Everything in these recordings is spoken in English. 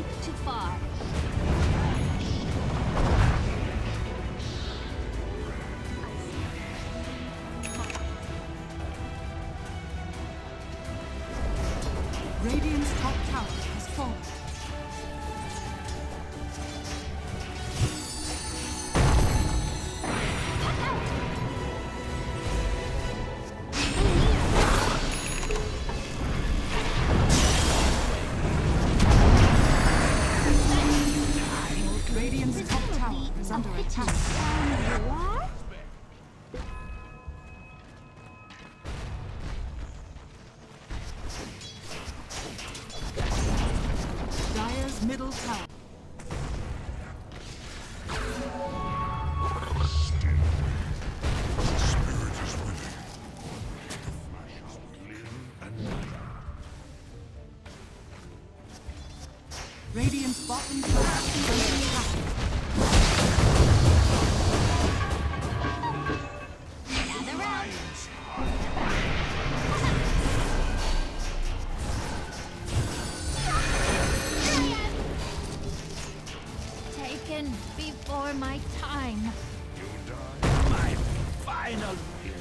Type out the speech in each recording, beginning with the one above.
escape too far. Radiant's top tower has fallen. Radiant's top tower is under attack. Dire's middle tower. Radiant's bottom tower is under attack. Gather round. Taken before my time. You die. My final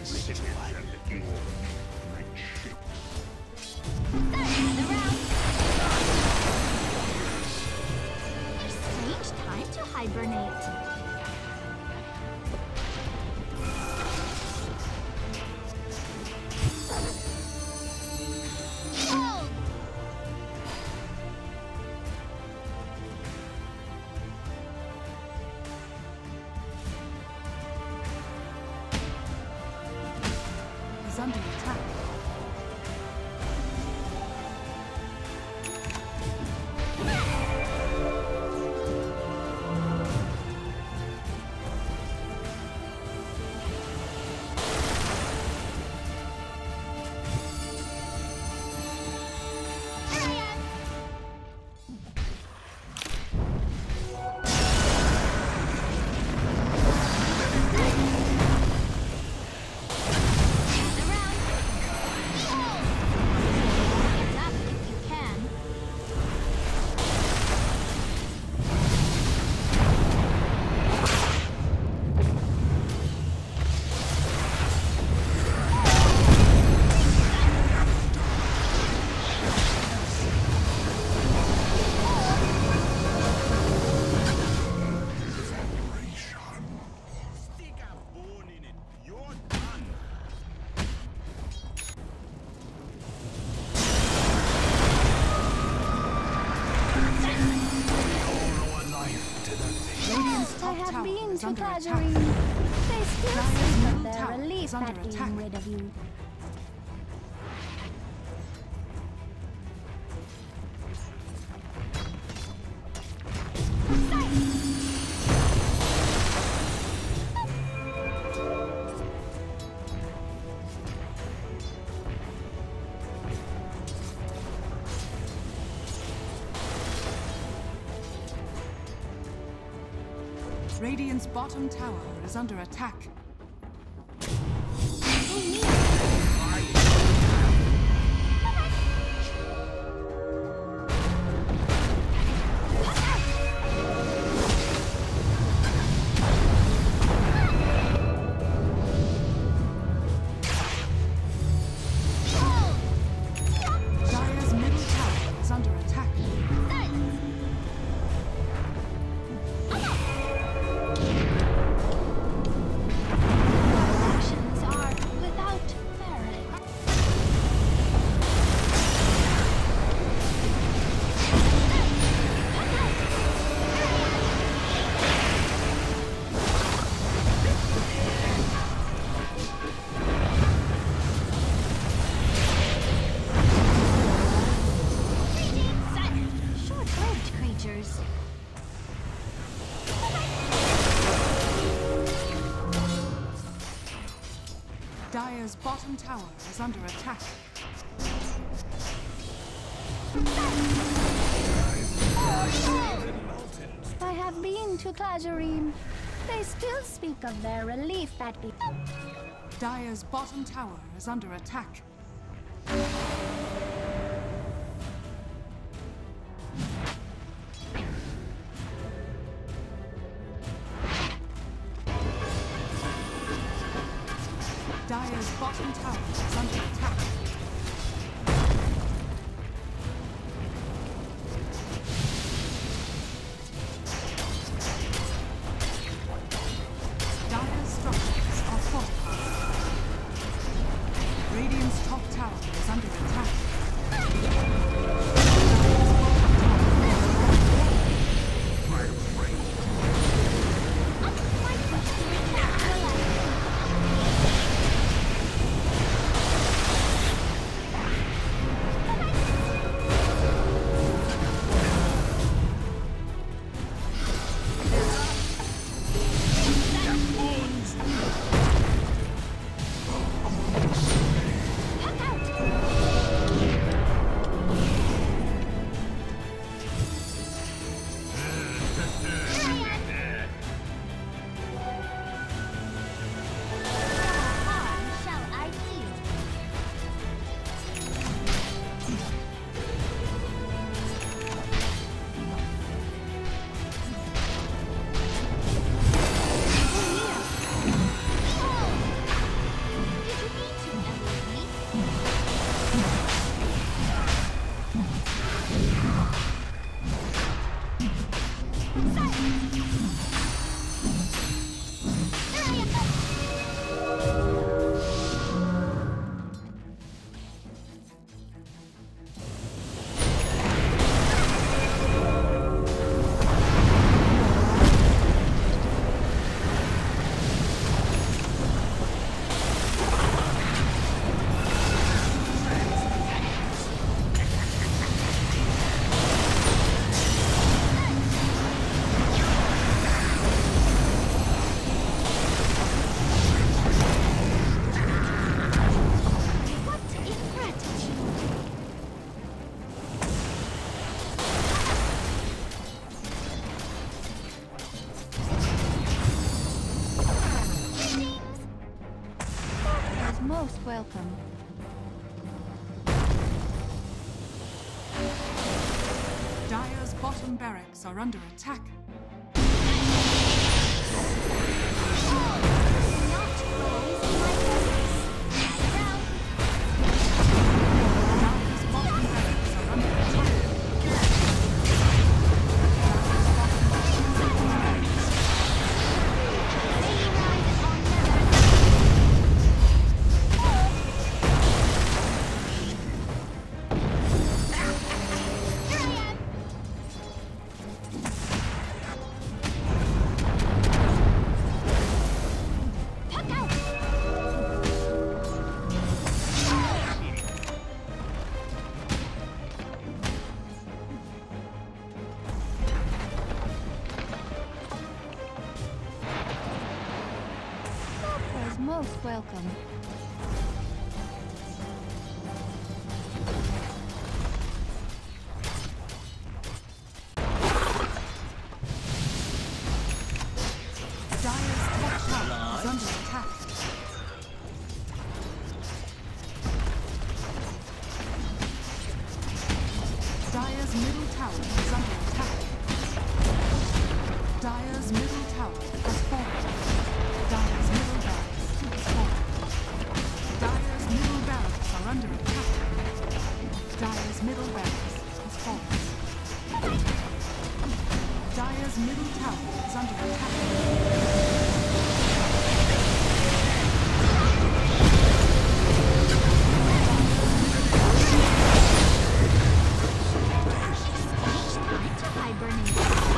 Gather round. Strange time to hibernate. Oh! Is under attack. stick a bone in it. You're done. Radiant's I top have tower been is to under attack. Kajarine. They still Dire's speak middle of their tower relief is under at attack. being rid of you. Radiant's bottom tower is under attack. Dire's middle tower is under attack. Actions are without merit. Short-lived creatures. Dire's bottom tower is under attack. I have been to Kajarine. They still speak of their relief at being. Dire's bottom tower is under attack. Dire's bottom tower is under attack. Dire's structures are fortified. Radiant's top tower is under attack. Shall I yield? Did you need to elevate me? What ingratitude! That was most welcome. Dire's bottom barracks are under attack. Not always in my presence. Around. Dire's bottom barracks are under attack. Lady ride on never. Here I am. Puck out. That was most welcome. Dire's top tower is under attack. Dire's middle tower is under attack. Dire's middle tower has fallen. Dire's middle barracks has fallen. Dire's middle barracks are under attack. Dire's middle barracks has fallen. Dire's middle tower is under attack. Time to hibernate.